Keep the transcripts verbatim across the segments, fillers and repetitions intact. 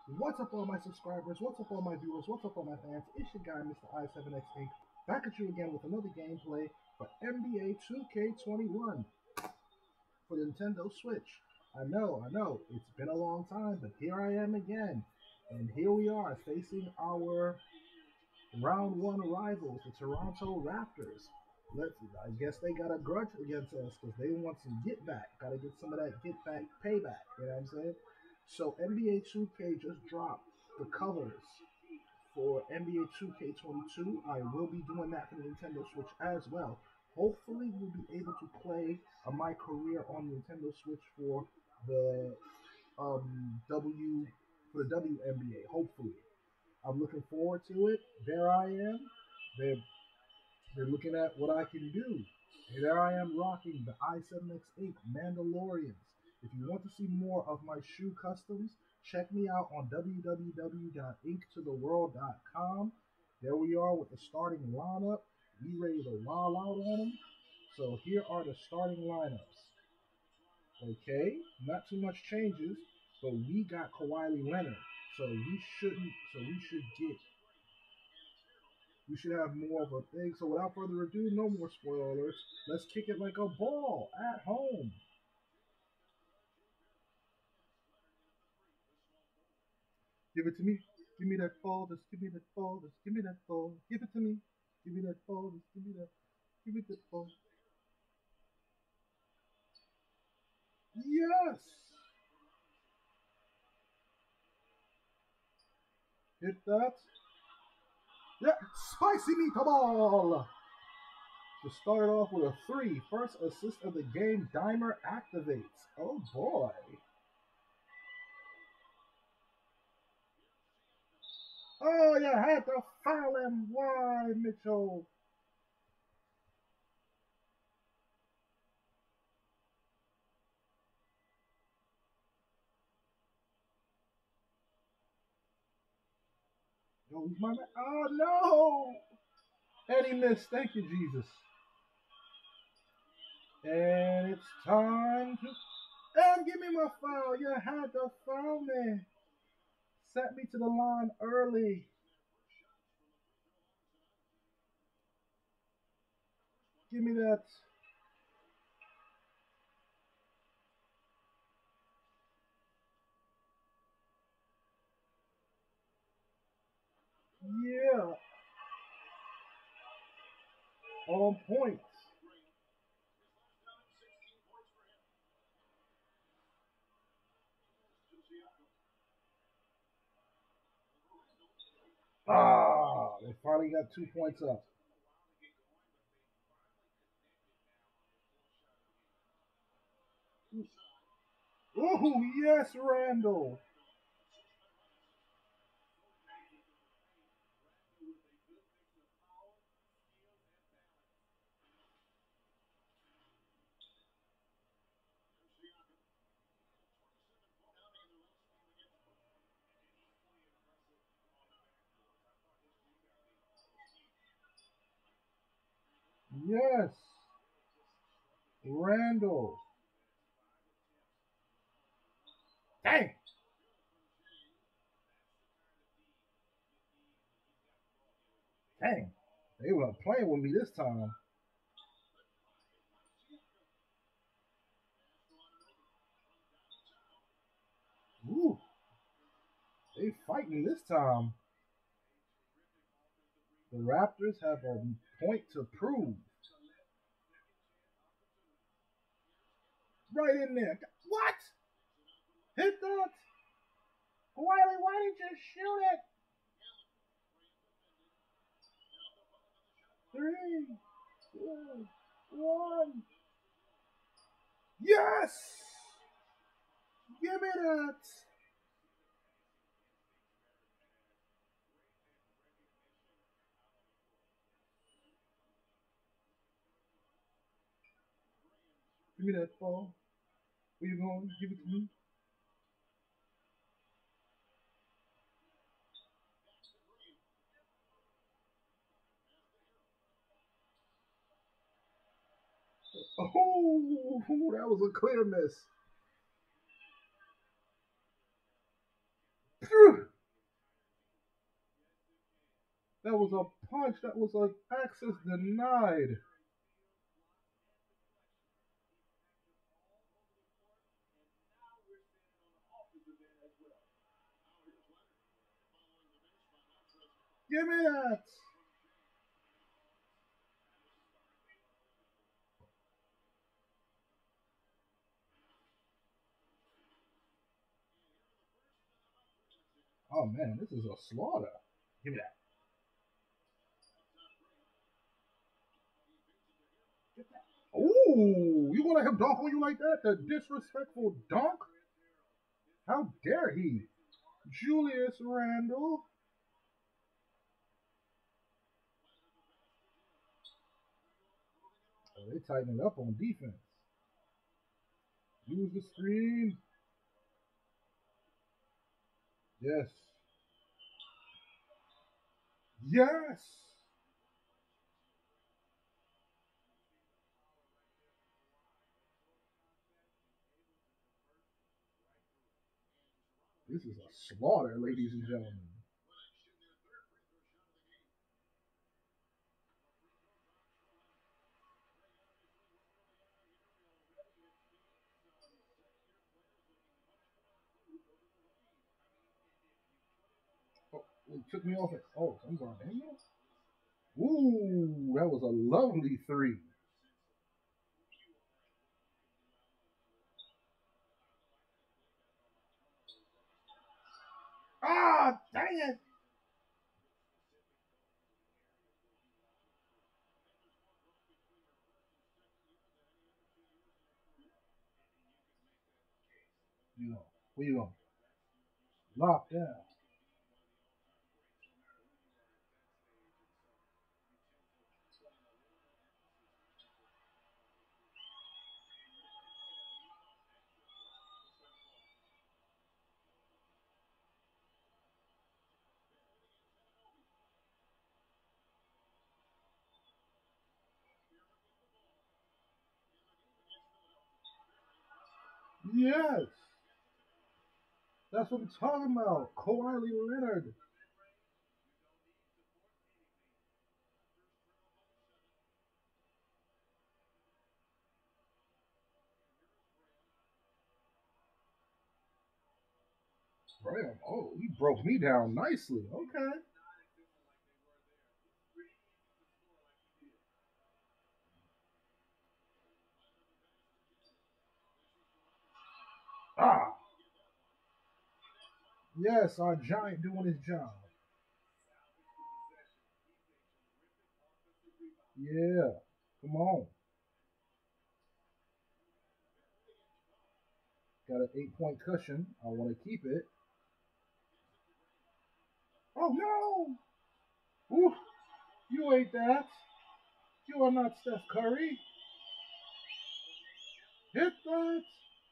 What's up, all my subscribers? What's up, all my viewers? What's up, all my fans? It's your guy, Mister I seven X Inc, back at you again with another gameplay for N B A two K twenty-one for the Nintendo Switch. I know, I know, it's been a long time, but here I am again. And here we are facing our round one rivals, the Toronto Raptors. Let's, I guess they got a grudge against us because they want some get back. Gotta get some of that get back payback, you know what I'm saying? So N B A two K just dropped the covers for N B A two K twenty-two. I will be doing that for the Nintendo Switch as well. Hopefully we'll be able to play uh, my career on the Nintendo Switch for the um, W for the W N B A. Hopefully, I'm looking forward to it. There I am. They're they're looking at what I can do. And there I am rocking the I seven X Inc Mandalorians. If you want to see more of my shoe customs, check me out on w w w dot ink to the world dot com. There we are with the starting lineup. We ready to wild out on them. So here are the starting lineups. Okay, not too much changes, but we got Kawhi Leonard. So we shouldn't. So we should get. We should have more of a thing. So without further ado, no more spoilers. Let's kick it like a ball at home. Give it to me. Give me that ball. Just give me that ball. Just give me that ball. Give it to me. Give me that ball. Just give me that. Give me that ball. Yes. Hit that. Yeah. Spicy meatball. To start off with a three. First assist of the game. Dimer activates. Oh boy. Oh, you had to foul him. Why, Mitchell? Oh, he's my man. Oh, no. And he missed. Thank you, Jesus. And it's time to... And give me my foul. You had to foul me. Set me to the line early. Give me that. Yeah. On point. Ah, they finally got two points up. Oh, yes, Randall. Yes. Randall. Dang. Dang. They weren't playing with me this time. Ooh. They fighting this time. The Raptors have a point to prove. Right in there. What? Hit that. Wiley, why did you shoot it? Three, two, one. Yes! Give me that. Give me that ball. Where you going? Give it to me. Oh, that was a clear miss. That was a punch. That was like access denied. Give me that. Oh man, this is a slaughter. Give me that. Ooh, you gonna let him dunk on you like that? The disrespectful dunk? How dare he? Julius Randle. Oh, they tighten it up on defense. Use the screen. Yes. Yes. This is a slaughter, ladies and gentlemen. Oh, it took me off it. Oh, I'm going Daniel? Ooh, that was a lovely three. Ah, dang it. You know, where you going? Lock down. Yes. That's what I'm talking about. Kawhi Leonard. Bam. Oh, he broke me down nicely. Okay. Ah. Yes, our giant doing his job. Yeah. Come on. Got an eight point cushion. I want to keep it. Oh no! Oof. You ate that. You are not Steph Curry. Hit that.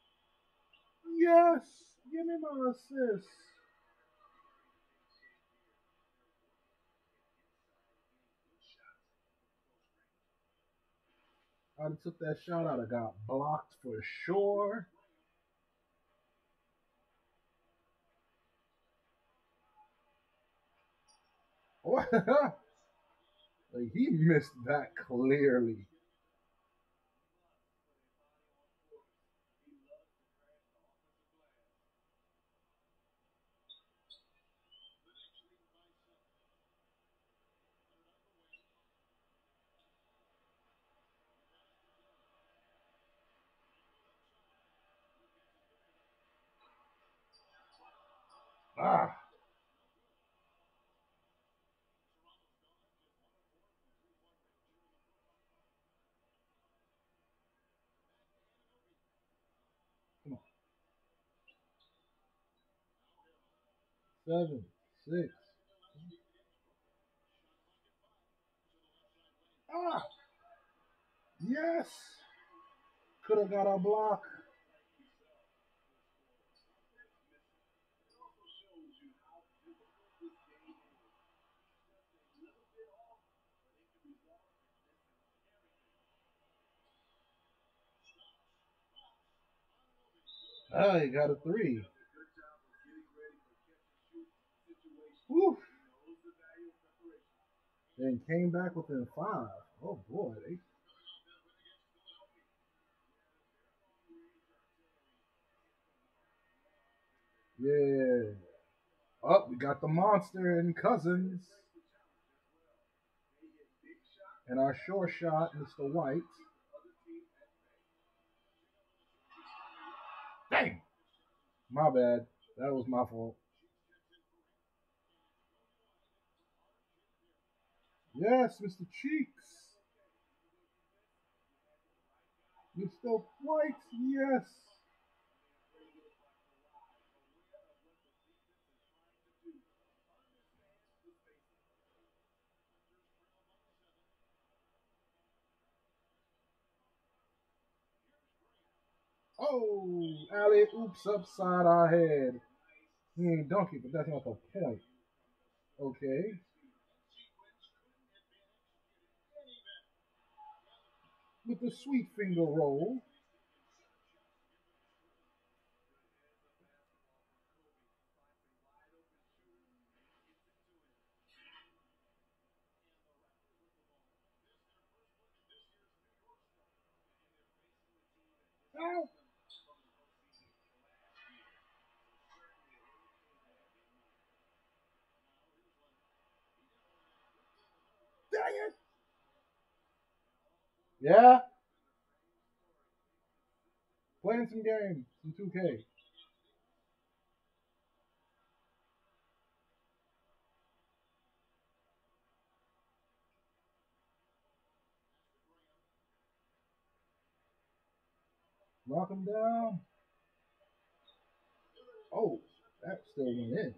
Yes. Give me my assist. I'd have took that shot out. I got blocked for sure. like he missed that clearly. Ah. Come on. Seven, six. Ah. Yes. Could have got a block. Ah, he got a three. Woo. Then came back within five. Oh boy, they yeah. Oh, we got the monster and Cousins. And our short shot, Mister White. Dang! My bad. That was my fault. Yes, Mister Cheeks. Mister White, yes. Oh, alley oops upside our head. He ain't donkey, but that's not the point. Okay. With the sweet finger roll. Ow! Dang it! Yeah, playing some games, some two K. Knock him down. Oh, that still went in.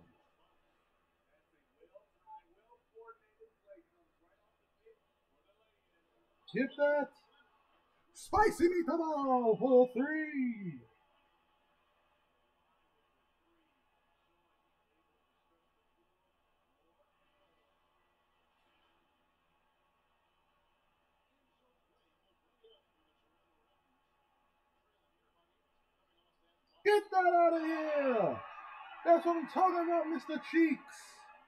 Get that. Spicy meatball for three. Get that out of here. That's what I'm talking about, Mister Cheeks.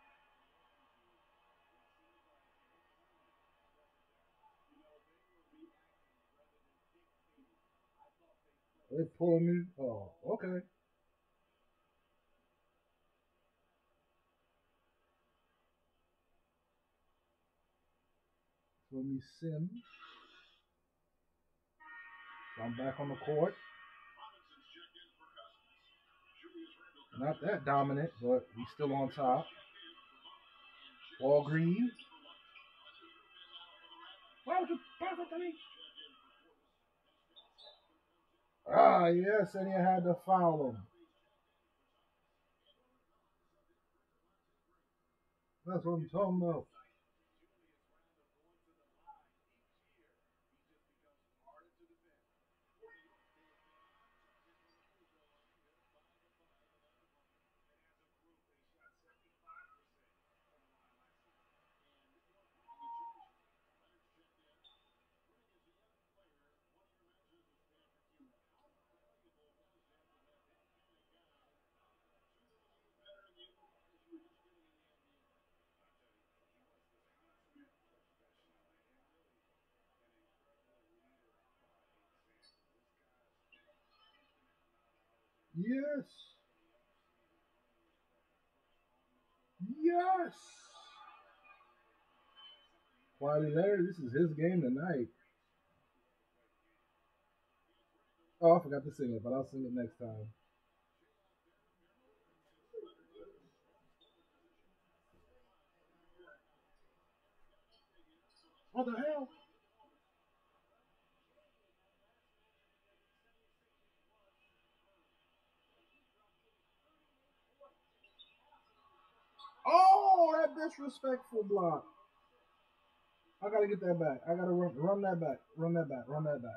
They're pulling me. Oh, okay. So let me sim. So I'm back on the court. Not that dominant, but he's still on top. All green. Why would you pass it to me? Ah, yes, and you had to foul him. That's what I'm talking about. Yes. Yes. Quietly Larry, this is his game tonight. Oh, I forgot to sing it, but I'll sing it next time. What the hell? Oh, that disrespectful block. I gotta get that back. I gotta run, run that back. Run that back. Run that back.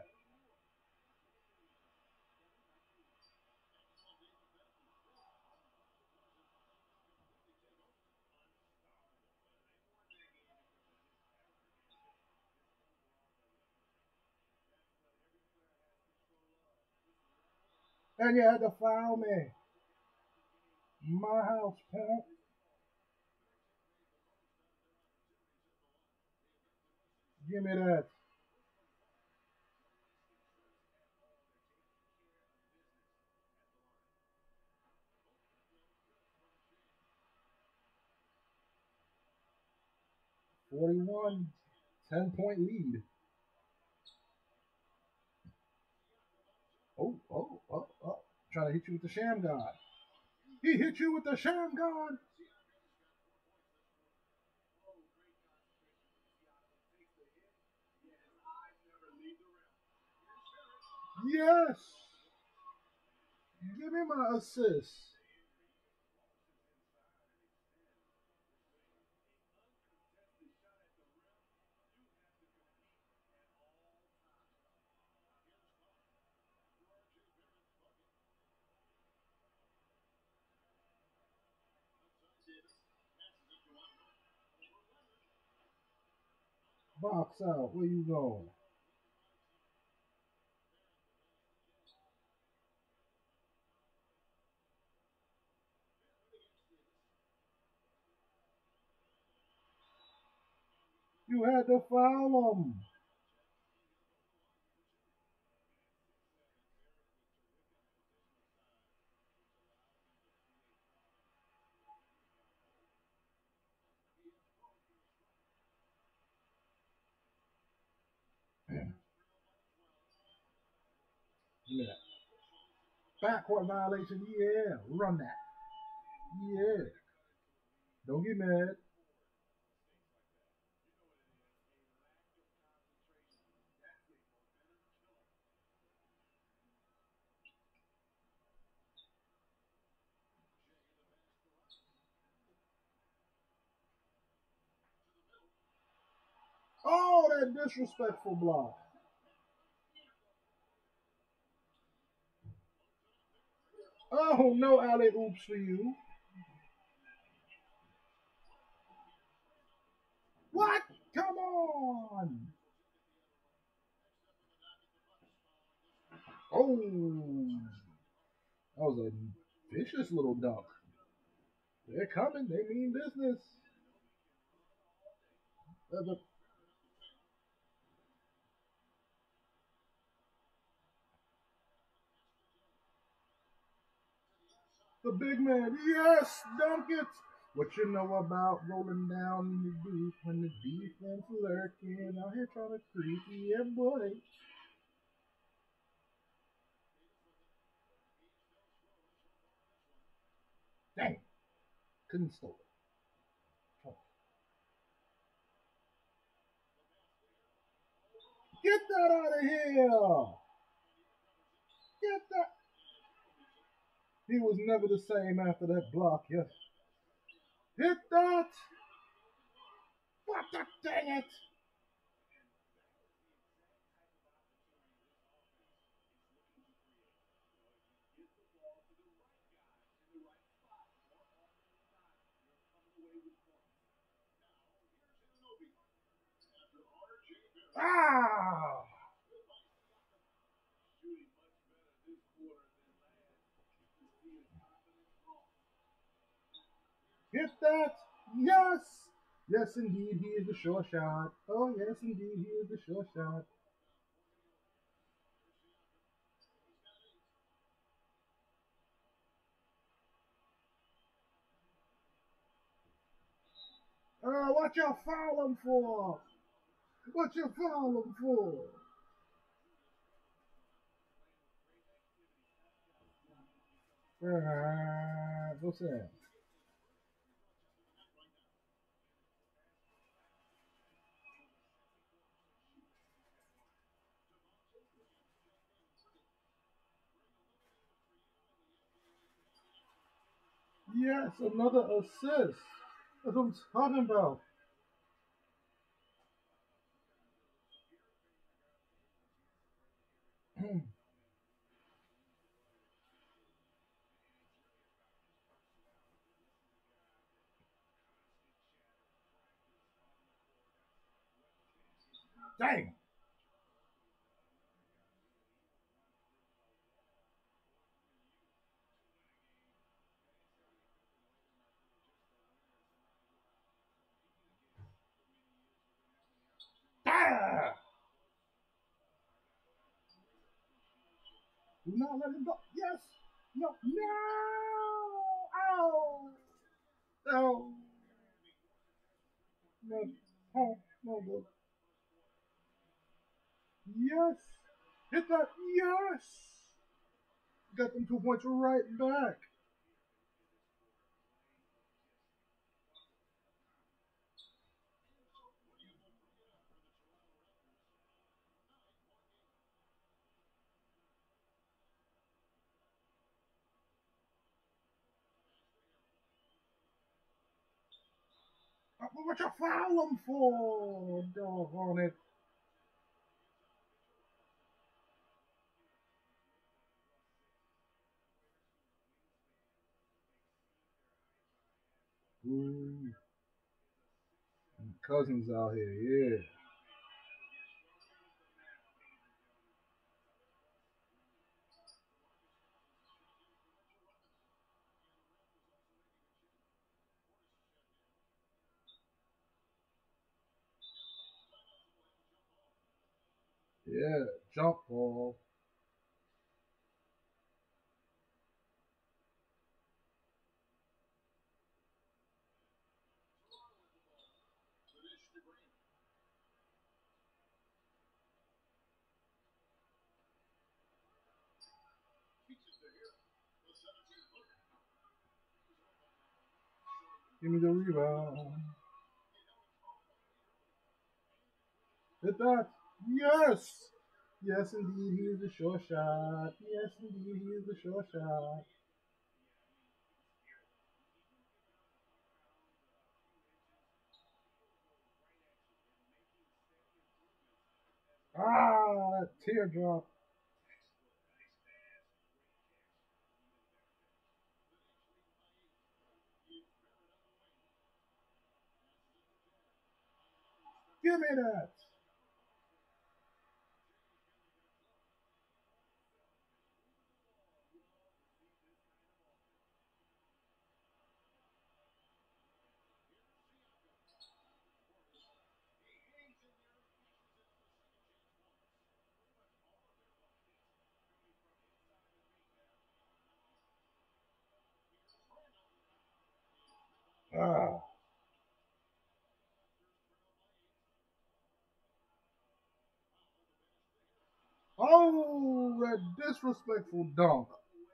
And you had to foul me. My house, pimp. Give me that. forty-one. ten point lead. Oh, oh, oh, oh. Trying to hit you with the sham god. He hit you with the sham god. Yes. Give me my assist. Box out. Where you going? You had to foul him. Give me that. Backcourt violation. Yeah. Run that. Yeah. Don't get mad. Oh, that disrespectful block. Oh, no alley oops for you. What? Come on. Oh, that was a vicious little dunk. They're coming. They mean business. Uh, The, the big man. Yes, dunk it. What you know about rolling down in the deep when the defense lurking out here trying to creep? Yeah, boy. Dang. Couldn't stop it. Get that out of here. Get that. He was never the same after that block. Yes. Hit that. What the dang it. Ah. Hit that! Yes! Yes, indeed, he is the sure shot. Oh, yes, indeed, he is the sure shot. Uh, what you foul him for? What you foul him for? Uh, what's that? Yes, another assist. That's what I'm talking about. Dang! Yeah! Do not let him go. Yes! No! No! Ow! No! No! Oh, no good. Yes! Hit that! Yes! Got them two points right back. What you foul him for? Doggone it. Ooh. Cousins out here, yeah. Yeah, jump ball. Give me the rebound. Hit that. Yes! Yes, indeed, he is the short shot. Yes, indeed, he is the short shot. Ah, that teardrop. Give me that. Ah. Oh, that disrespectful dunk.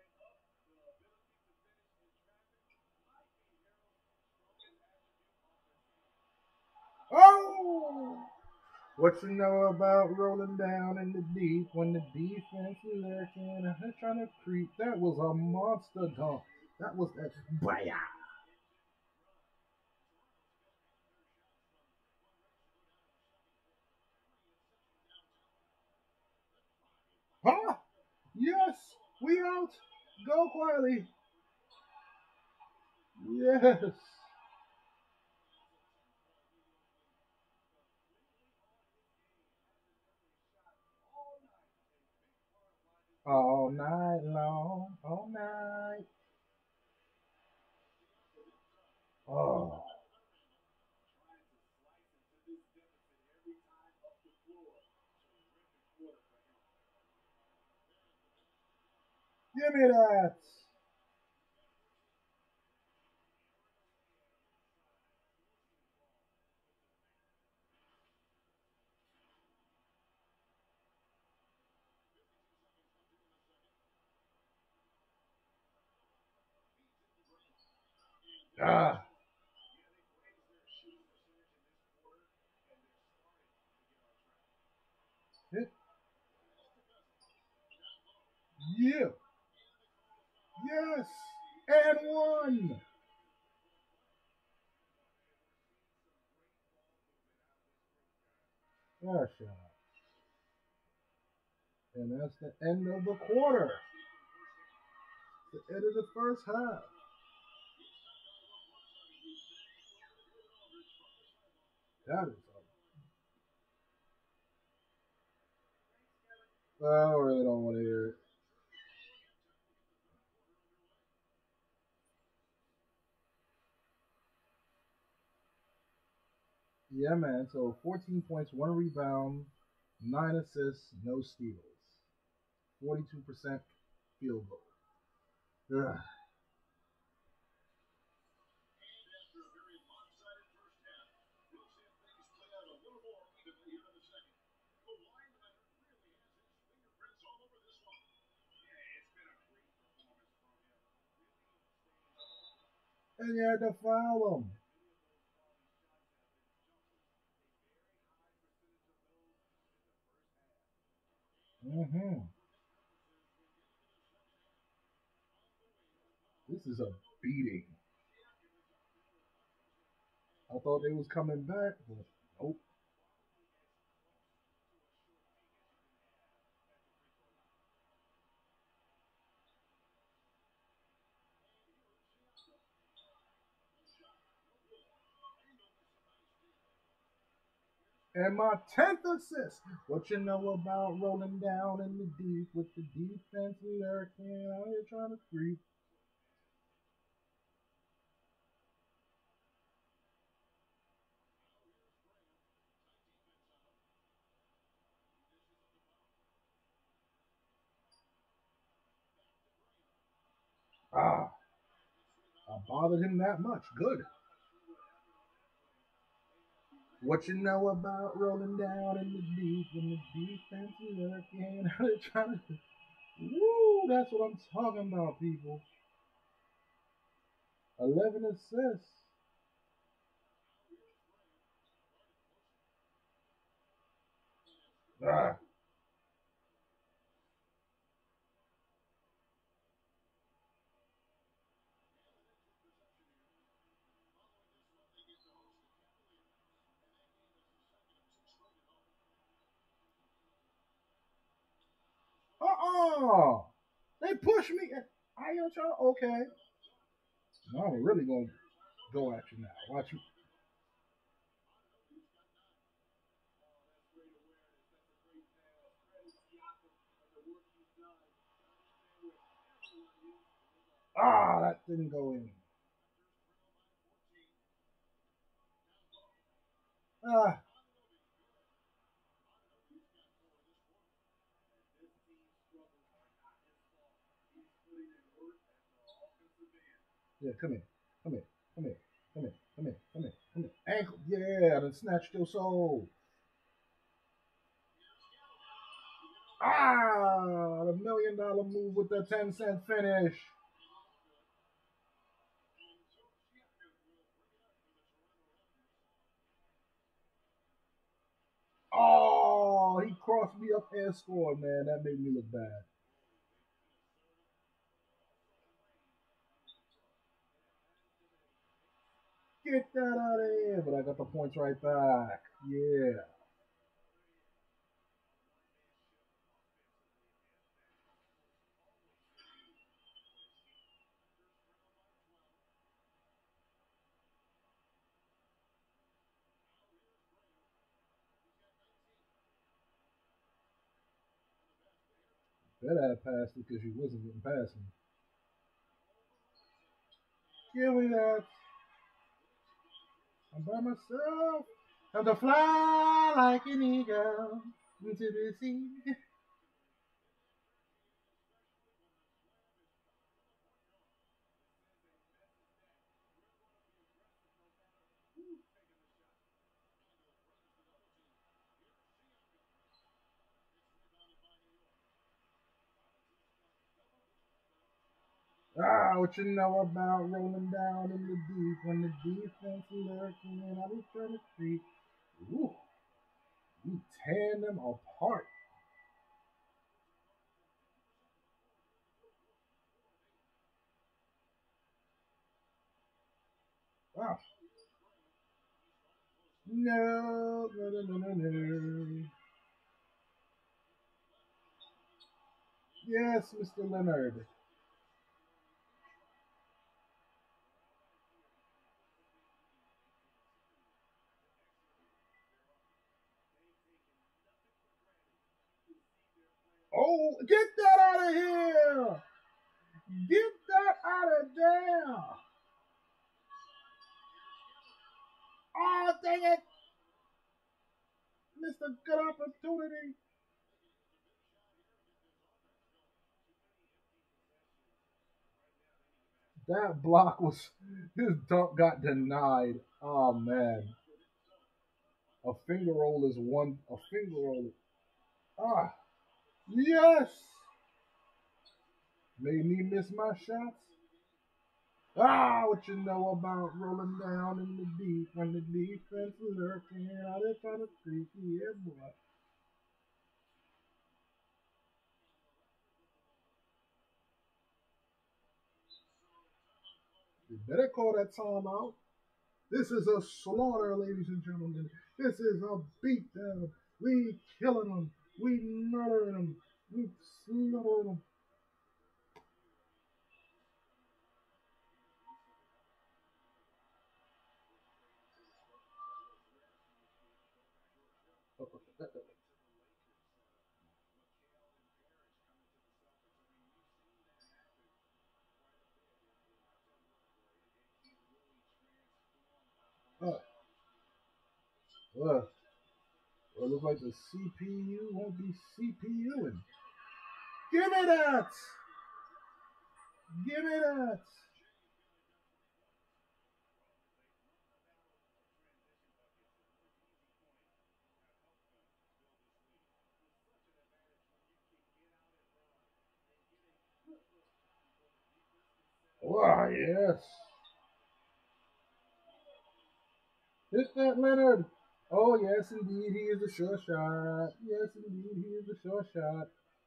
Oh! What you know about rolling down in the deep when the defense is lurking and trying to creep? That was a monster dunk. That was that. Baya! Huh? Yes! We out! Go quietly! Yes! All night long, all night. Oh, give me that! Ah, hit, yeah, yes, and one. That shot. And that's the end of the quarter. The end of the first half. That is a, I really don't want to hear it. Yeah, man. So fourteen points, one rebound, nine assists, no steals, forty-two percent field goal. Ugh. And you had to foul him. Mm-hmm. This is a beating. I thought they was coming back, but nope. And my tenth assist. What you know about rolling down in the deep with the defense lurking out here trying to creep? Ah, I bothered him that much. Good. What you know about rolling down in the deep when the defense lurking out here trying to? Woo, that's what I'm talking about, people. eleven assists. Ah. Uh-uh. They push me. I ain't trying. Okay. Now I'm really gonna go at you now. Watch you. Ah, that didn't go in. Ah, yeah. Come here. Come here. Come here. Come here. Come here. Come here. Come here. Ankle. Yeah, I done snatched your soul. Ah, the million dollar move with the ten cent finish. Oh, he crossed me up and scored, man. That made me look bad. Get that out of here. But I got the points right back. Yeah. Better have passed it because you wasn't getting past me. Give me that. I'm by myself. Time to fly like an eagle into the sea. Ah, what you know about rolling down in the deep when the defense lurking and I was trying to creep. Ooh, you tearing them apart. Ah, no, no, no, no, no, no. Yes, mister Leonard. Oh, get that out of here! Get that out of there! Oh, dang it! Missed a good opportunity. That block was his dunk got denied. Oh man. A finger roll is one a finger roll. Ah yes. Made me miss my shots. Ah, what you know about rolling down in the deep when the defense is lurking out there trying to creep? Yeah, boy. You better call that timeout. This is a slaughter, ladies and gentlemen. This is a beatdown. We killing them. We murdering them. We slaughtering them. Uh, uh, well, it looks like the C P U won't be CPUing. Give me that! Give me that! Wow, yes. Hit that, Leonard. Oh, yes, indeed, he is a sure shot. Yes, indeed, he is a sure shot.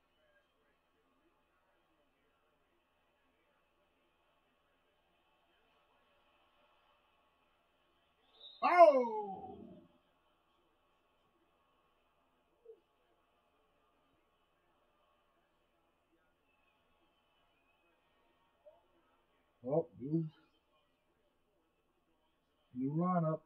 Oh! Oh, new, new lineup.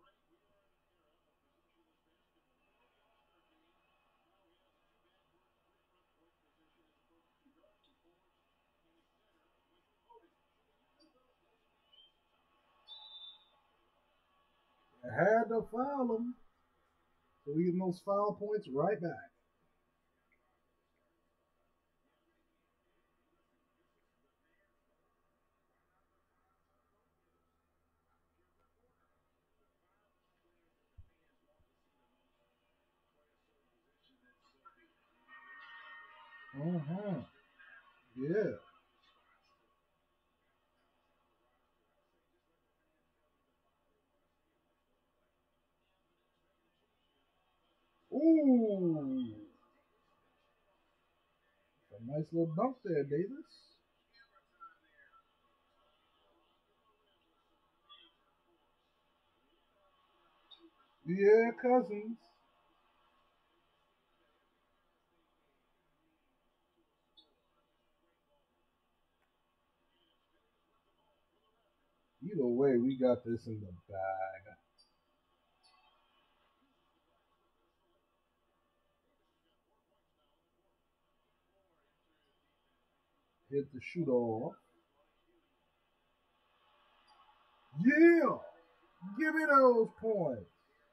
I had to foul him. So we getting those foul points right back. Uh-huh. Yeah. Ooh. A nice little dunk there, Davis. Yeah, Cousins. Either way, we got this in the bag. Hit the shoot off. Yeah. Give me those points.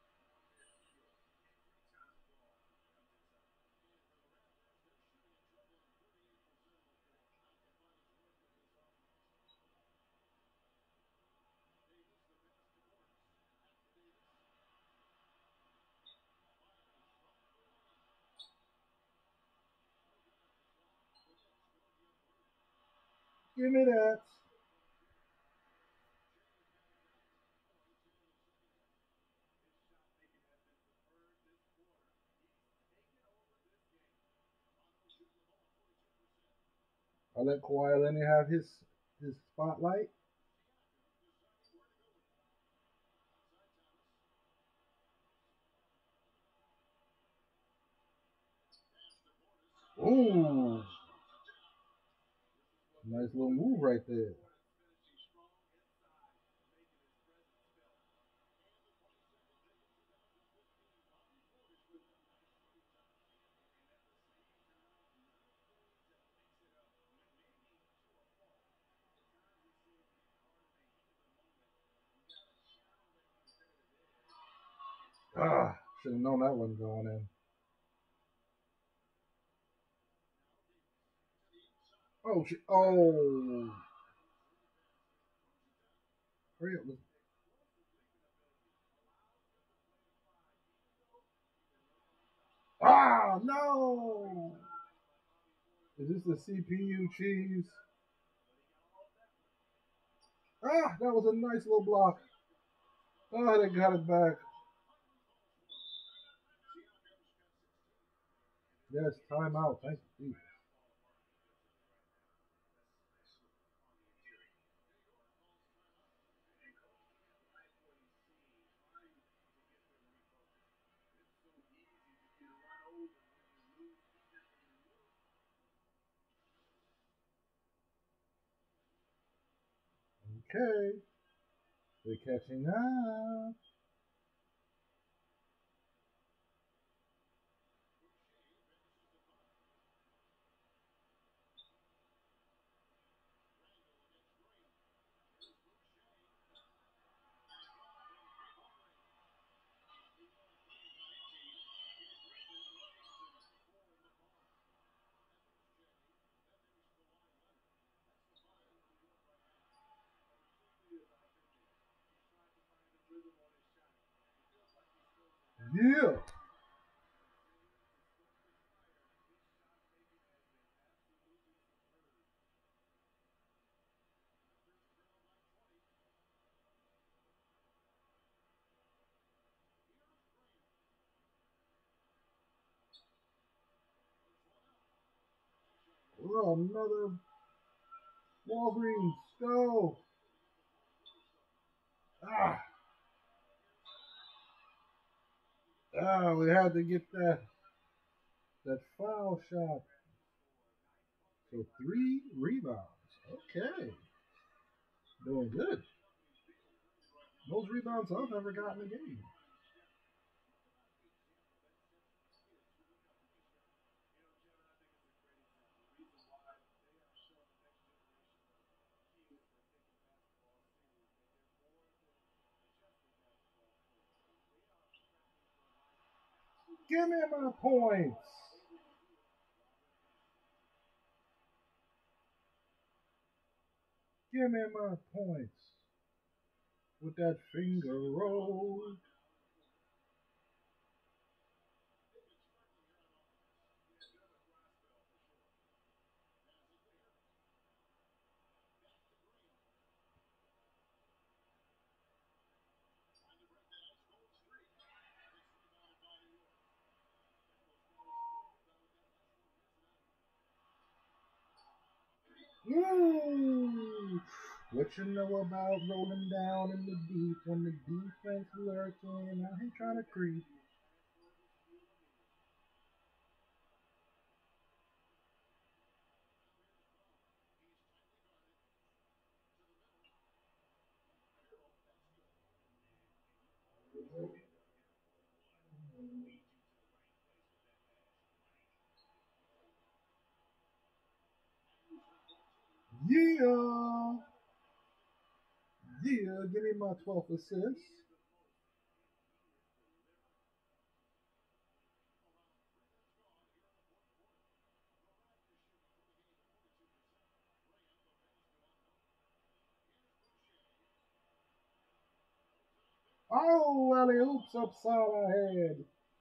Give me that. I let Kawhi Leonard have his his spotlight. Ooh. Nice little move right there. Ah. Should have known that wasn't going in. Oh, shit. Oh. Hurry up. Ah, no. Is this the C P U cheese? Ah, that was a nice little block. Oh, they got it back. Yes, timeout. Thank you. Okay. They're catching up. Yeah. Oh, another Walgreens. Go. Ah. Ah, we had to get that that foul shot. So three rebounds. Okay. Doing good. Most rebounds I've ever gotten in a game. Give me my points. Give me my points. With that finger roll. Woo! What you know about rolling down in the deep when the defense lurking? I ain't trying to creep. Yeah! Yeah, give me my twelfth assist. Oh, alley oops upside our head.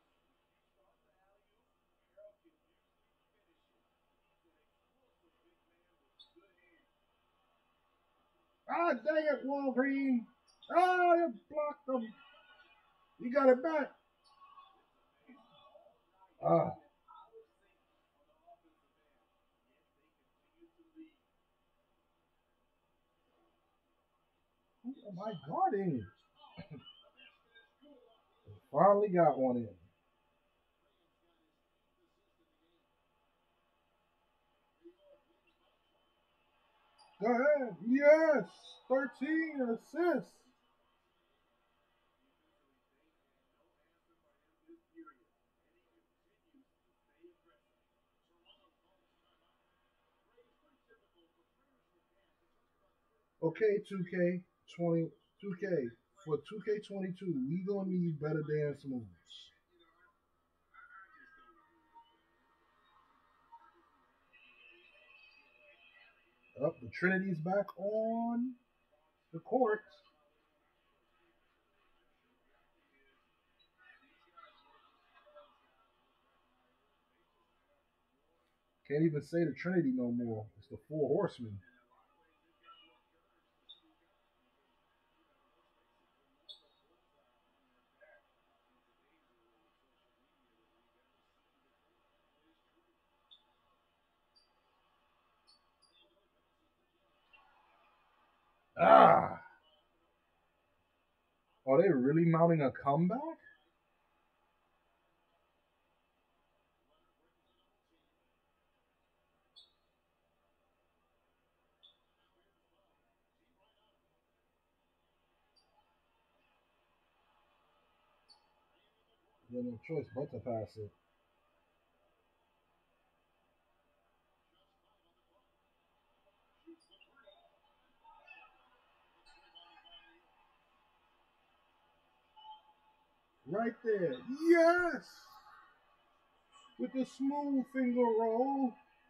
Ah, dang it, Walgreen. Ah, you blocked them. You got it back. Ah, who am I guarding? Finally got one in. Go ahead. Yes. thirteen assists. Okay, two K twenty, two K for two K twenty-two. We gonna need better dance moves. Up, the Trinity's back on the court. Can't even say the Trinity no more. It's the Four Horsemen. Ah! Are they really mounting a comeback? They have no choice but to pass it. Right there. Yes! With the smooth finger roll.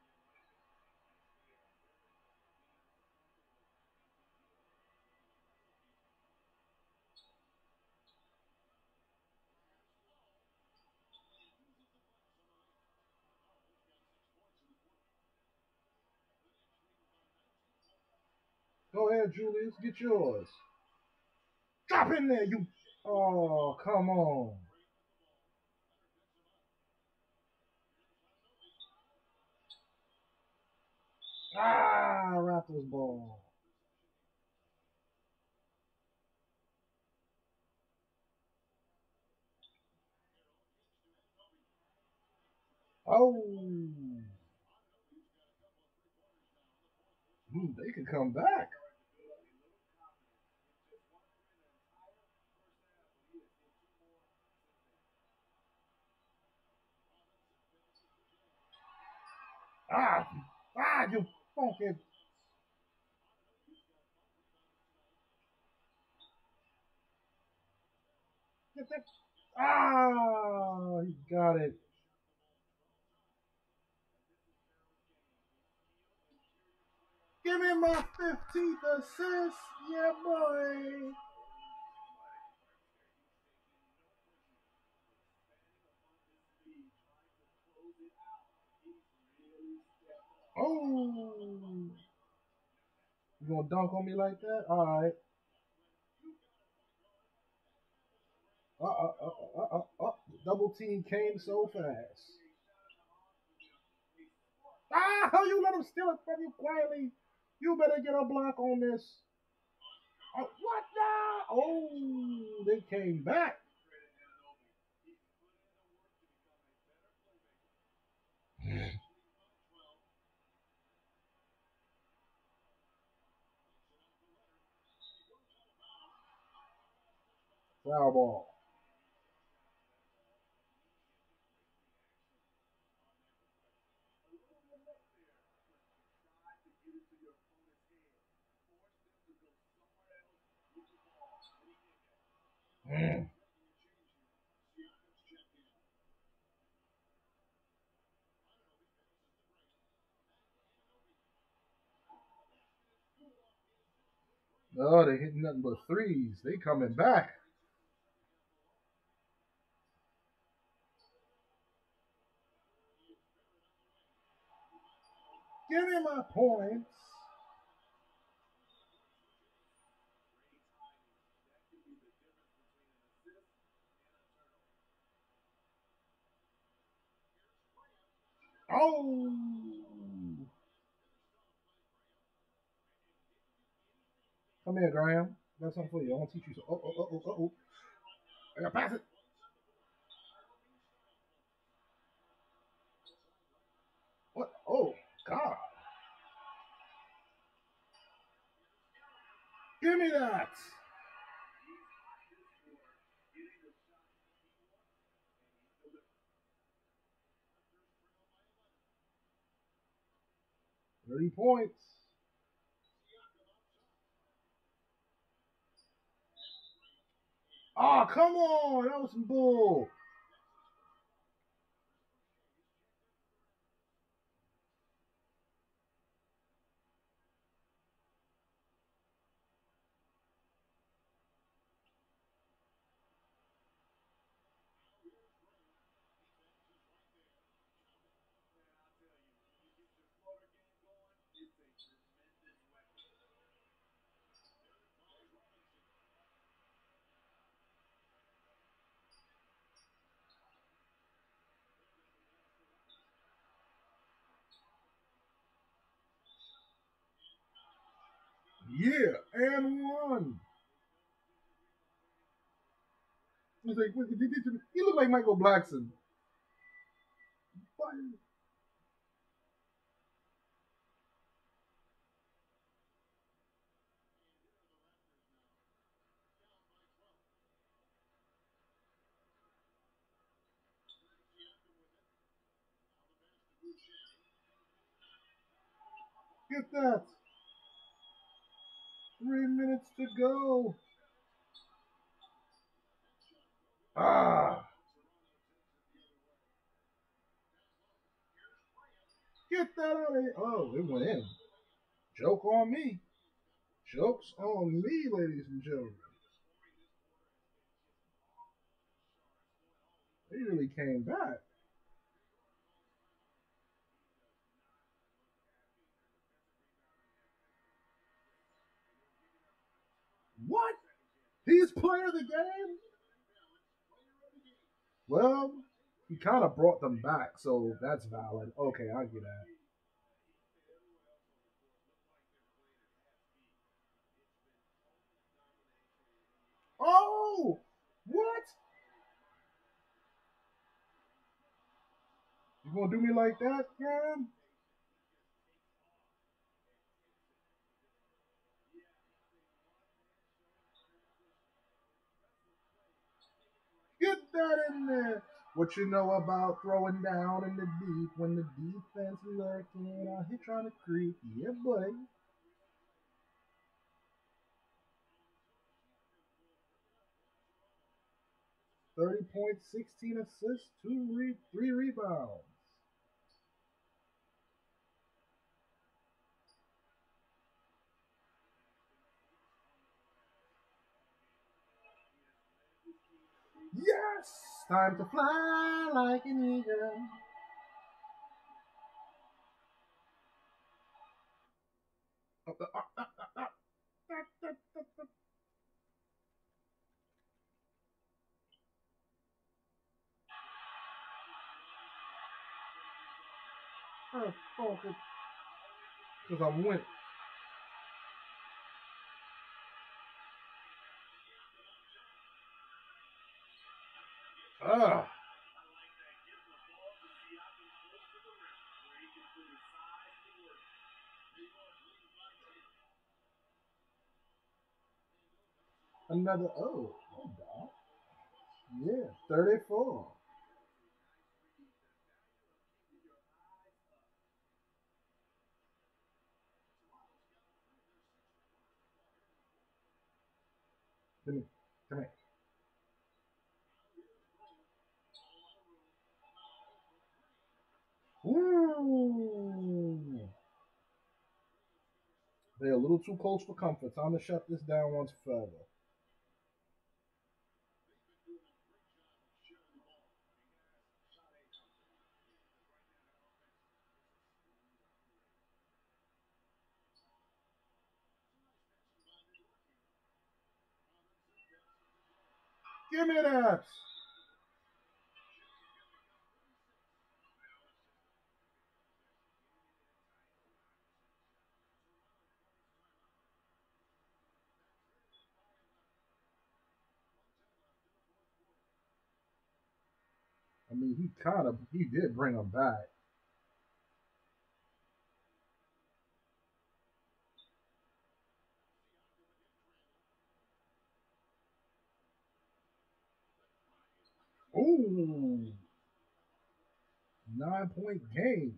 Go ahead, Julius. Get yours. Drop in there, you. Oh, come on. Ah, Raptors ball. Oh. Hmm, they could come back. Ah, ah, you funky. Get that. Ah, he got it. Give me my fifteenth assist. Yeah, boy. Oh. You gonna dunk on me like that? All right. Uh, uh, uh, uh, uh, uh. Double team came so fast. Ah, how you let him steal it from you quietly? You better get a block on this. Oh, what now? Oh, they came back. Foul ball. Mm. Oh, they hitting nothing but threes. They coming back. Give me my points. Oh. Come here, Graham. Got something for you. I want to teach you. So, oh, oh, oh, oh, oh, oh. I got to pass it. What? Oh, God. Give me that. thirty points. Oh, come on. That was some bull. Yeah, and one. He's like, what did he do? He looked like Michael Blackson. What? Get that. Three minutes to go. Ah. Get that out of here. Oh, it went in. Joke on me. Joke's on me, ladies and gentlemen. They really came back. What? He's player of the game? Well, he kind of brought them back, so that's valid. Okay, I get that. Oh! What? You gonna do me like that, man? Get that in there. What you know about throwing down in the deep when the defense lurking out here trying to creep? Yeah, buddy. thirty points, sixteen assists, two re- three rebounds. Yes! Time to fly like an eagle. Because I went. Ah. Another. Oh, oh, God. Yeah, thirty-four. Come here. Come here. Ooh. They're a little too close for comfort. Time to shut this down once further. Give me that. I mean, he kind of he did bring them back. Ooh, nine point game.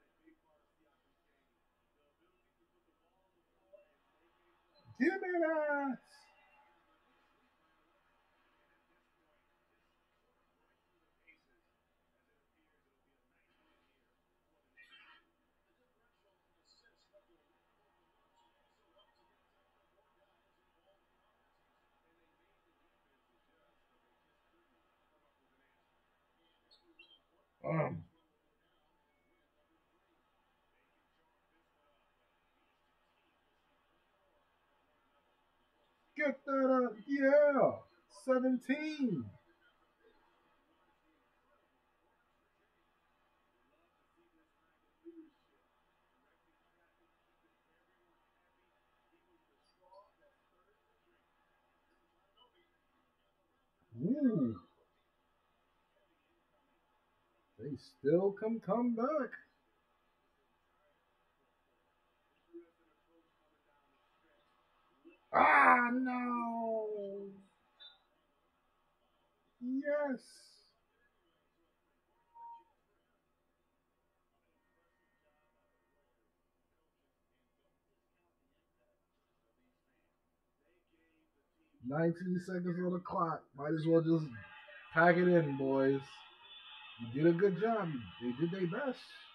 Give me that. Um, get that up. Yeah, seventeen. Ooh. They still can come back. Ah, no. Yes. nineteen seconds on the clock. Might as well just pack it in, boys. You did a good job. They did their best.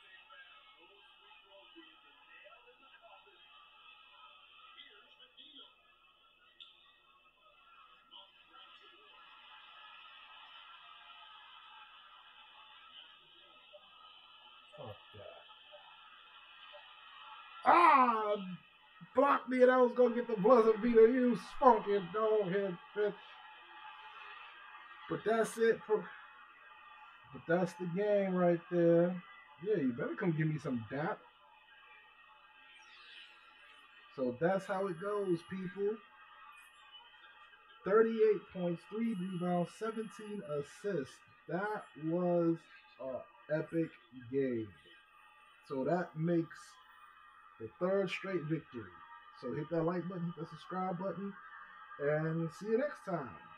Fuck that. Ah! Blocked me and I was going to get the buzzer beater. You spunky doghead bitch. But that's it. For, but that's the game right there. Yeah, you better come give me some dap. So that's how it goes, people. thirty-eight points, three rebounds, seventeen assists. That was an epic game. So that makes the third straight victory. So hit that like button, hit that subscribe button, and see you next time.